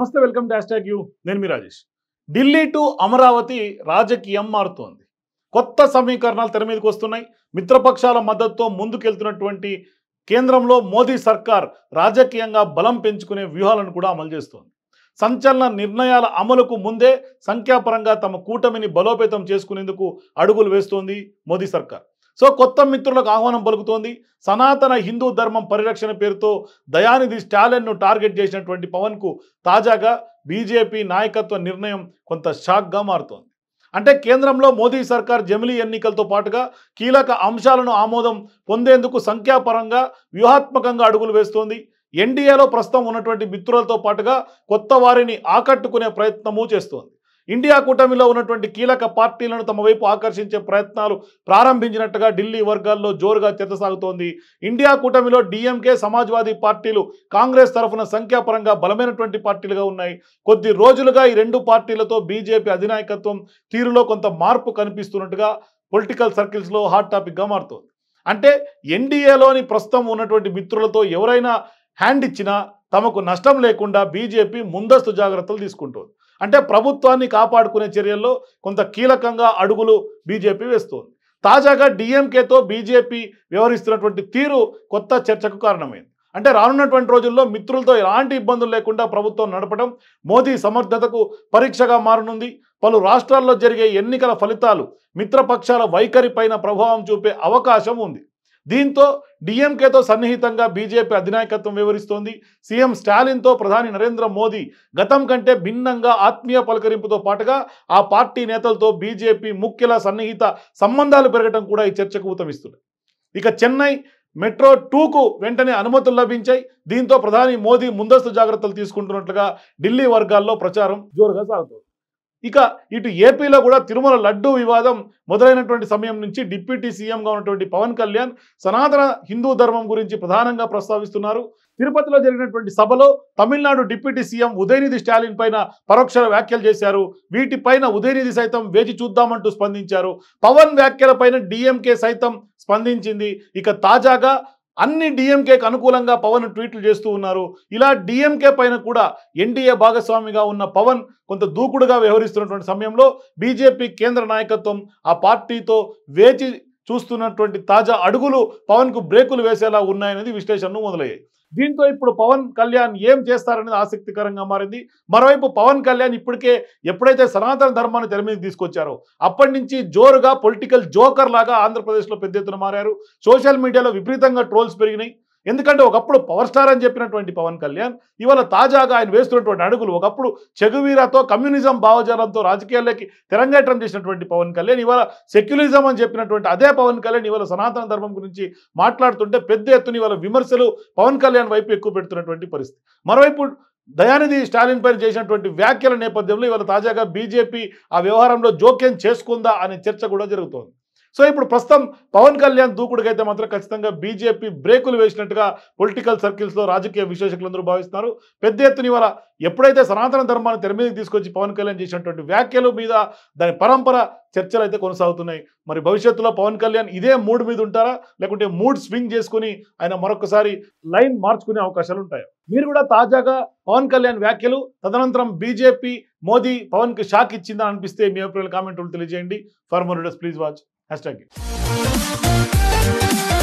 నమస్తే, welcome to hashtag U. నేను మీ రాజేష్. ఢిల్లీ టు అమరావతి రాజకీయం మారుతోంది. కొత్త సమీకరణాలు తెర మీదకి వస్తున్నాయి. మిత్రపక్షాల మద్దతుతో ముందుకెళ్తున్నటువంటి కేంద్రంలో మోదీ సర్కార్ రాజకీయంగా బలం పెంచుకునే వ్యూహాలను కూడా అమలు చేస్తోంది. సంచలన నిర్ణయాల అమలుకు ముందే సంఖ్యాపరంగా తమ కూటమిని బలోపేతం చేసుకునేందుకు అడుగులు వేస్తోంది మోదీ సర్కార్. సో కొత్త మిత్రులకు ఆహ్వానం పలుకుతోంది. సనాతన హిందూ ధర్మం పరిరక్షణ పేరుతో దయానిధి స్టాలిన్ను టార్గెట్ చేసినటువంటి పవన్కు తాజాగా బీజేపీ నాయకత్వ నిర్ణయం కొంత షాక్గా మారుతోంది. అంటే కేంద్రంలో మోదీ సర్కార్ జమిలీ ఎన్నికలతో పాటుగా కీలక అంశాలను ఆమోదం పొందేందుకు సంఖ్యాపరంగా వ్యూహాత్మకంగా అడుగులు వేస్తోంది. ఎన్డీఏలో ప్రస్తుతం ఉన్నటువంటి మిత్రులతో పాటుగా కొత్త వారిని ఆకట్టుకునే ప్రయత్నము చేస్తోంది. ఇండియా కూటమిలో ఉన్నటువంటి కీలక పార్టీలను తమ వైపు ఆకర్షించే ప్రయత్నాలు ప్రారంభించినట్టుగా ఢిల్లీ వర్గాల్లో జోరుగా చర్చ సాగుతోంది. ఇండియా కూటమిలో డీఎంకే, సమాజ్వాదీ పార్టీలు కాంగ్రెస్ తరఫున సంఖ్యాపరంగా బలమైనటువంటి పార్టీలుగా ఉన్నాయి. కొద్ది రోజులుగా ఈ రెండు పార్టీలతో బీజేపీ అధినాయకత్వం తీరులో కొంత మార్పు కనిపిస్తున్నట్టుగా పొలిటికల్ సర్కిల్స్లో హాట్ టాపిక్గా మారుతోంది. అంటే ఎన్డీఏలోని ప్రస్తుతం ఉన్నటువంటి మిత్రులతో ఎవరైనా హ్యాండ్ ఇచ్చినా తమకు నష్టం లేకుండా బీజేపీ ముందస్తు జాగ్రత్తలు తీసుకుంటోంది. అంటే ప్రభుత్వాన్ని కాపాడుకునే చర్యల్లో కొంత కీలకంగా అడుగులు బీజేపీ వేస్తోంది. తాజాగా డీఎంకేతో బీజేపీ వ్యవహరిస్తున్నటువంటి తీరు కొత్త చర్చకు కారణమైంది. అంటే రానున్నటువంటి రోజుల్లో మిత్రులతో ఎలాంటి ఇబ్బందులు లేకుండా ప్రభుత్వం నడపడం మోదీ సమర్థతకు పరీక్షగా మారనుంది. పలు రాష్ట్రాల్లో జరిగే ఎన్నికల ఫలితాలు మిత్రపక్షాల వైఖరి పైన ప్రభావం చూపే అవకాశం ఉంది. దీంతో డీఎంకేతో సన్నిహితంగా బీజేపీ అధినాయకత్వం వ్యవహరిస్తోంది. సీఎం స్టాలిన్తో ప్రధాని నరేంద్ర మోదీ గతం కంటే భిన్నంగా ఆత్మీయ పలకరింపుతో పాటుగా ఆ పార్టీ నేతలతో బీజేపీ ముఖ్యుల సన్నిహిత సంబంధాలు పెరగడం కూడా ఈ చర్చకు ఊతమిస్తుంది. ఇక చెన్నై మెట్రో 2కు వెంటనే అనుమతులు లభించాయి. దీంతో ప్రధాని మోదీ ముందస్తు జాగ్రత్తలు తీసుకుంటున్నట్లుగా ఢిల్లీ వర్గాల్లో ప్రచారం జోరుగా సాగుతోంది. ఇక ఇటు ఏపీలో కూడా తిరుమల లడ్డూ వివాదం మొదలైనటువంటి సమయం నుంచి డిప్యూటీ సీఎంగా ఉన్నటువంటి పవన్ కళ్యాణ్ సనాతన హిందూ ధర్మం గురించి ప్రధానంగా ప్రస్తావిస్తున్నారు. తిరుపతిలో జరిగినటువంటి సభలో తమిళనాడు డిప్యూటీ సీఎం ఉదయనిధి స్టాలిన్ పైన పరోక్ష వ్యాఖ్యలు చేశారు. వీటిపైన ఉదయనిధి సైతం వేచి చూద్దామంటూ స్పందించారు. పవన్ వ్యాఖ్యలపైన డీఎంకే సైతం స్పందించింది. ఇక తాజాగా అన్ని డీఎంకేకి అనుకూలంగా పవన్ ట్వీట్లు చేస్తూ ఉన్నారు. ఇలా డీఎంకే పైన కూడా ఎన్డీఏ భాగస్వామిగా ఉన్న పవన్ కొంత దూకుడుగా వ్యవహరిస్తున్నటువంటి సమయంలో బీజేపీ కేంద్ర నాయకత్వం ఆ పార్టీతో వేచి చూస్తున్నటువంటి తాజా అడుగులు పవన్కు బ్రేకులు వేసేలా ఉన్నాయనేది విశ్లేషణలు మొదలయ్యాయి. దీంతో ఇప్పుడు పవన్ కళ్యాణ్ ఏం చేస్తారనేది ఆసక్తికరంగా మారింది. మరోవైపు పవన్ కళ్యాణ్ ఇప్పటికే ఎప్పుడైతే సనాతన ధర్మాన్ని తెర మీద తీసుకొచ్చారో అప్పటి నుంచి జోరుగా పొలిటికల్ జోకర్ లాగా ఆంధ్రప్రదేశ్లో పెద్ద ఎత్తున మారారు. సోషల్ మీడియాలో విపరీతంగా ట్రోల్స్ పెరిగినాయి. ఎందుకంటే ఒకప్పుడు పవర్ స్టార్ అని చెప్పినటువంటి పవన్ కళ్యాణ్ ఇవాళ తాజాగా ఆయన వేస్తున్నటువంటి అడుగులు, ఒకప్పుడు చెగువీరాతో కమ్యూనిజం భావజాలంతో రాజకీయాల్లోకి తెరంగేట్రం చేసినటువంటి పవన్ కళ్యాణ్ ఇవాళ సెక్యులరిజం అని చెప్పినటువంటి అదే పవన్ కళ్యాణ్ ఇవాళ సనాతన ధర్మం గురించి మాట్లాడుతుంటే పెద్ద ఎత్తున ఇవాళ విమర్శలు పవన్ కళ్యాణ్ వైపు ఎక్కువ పెడుతున్నటువంటి పరిస్థితి. మరోవైపు దయానిధి స్టాలిన్ పైన చేసినటువంటి వ్యాఖ్యల నేపథ్యంలో ఇవాళ తాజాగా బీజేపీ ఆ వ్యవహారంలో జోక్యం చేసుకుందా అనే చర్చ కూడా జరుగుతోంది. సో ఇప్పుడు ప్రస్తుతం పవన్ కళ్యాణ్ దూకుడుకైతే మాత్రం ఖచ్చితంగా బీజేపీ బ్రేకులు వేసినట్టుగా పొలిటికల్ సర్కిల్స్లో రాజకీయ విశ్లేషకులందరూ భావిస్తున్నారు. పెద్ద ఎత్తున ఇవాళ ఎప్పుడైతే సనాతన ధర్మాన్ని తెర మీదకి తీసుకొచ్చి పవన్ కళ్యాణ్ చేసినటువంటి వ్యాఖ్యల మీద దాని పరంపర చర్చలు అయితే కొనసాగుతున్నాయి. మరి భవిష్యత్తులో పవన్ కళ్యాణ్ ఇదే మూడ్ మీద ఉంటారా, లేకుంటే మూడ్ స్వింగ్ చేసుకుని ఆయన మరొకసారి లైన్ మార్చుకునే అవకాశాలు ఉంటాయా? మీరు కూడా తాజాగా పవన్ కళ్యాణ్ వ్యాఖ్యలు తదనంతరం బీజేపీ మోదీ పవన్కి షాక్ ఇచ్చిందా అనిపిస్తే మీ అభిప్రాయాలు కామెంట్లు తెలియజేయండి. For more videos please watch hash tag.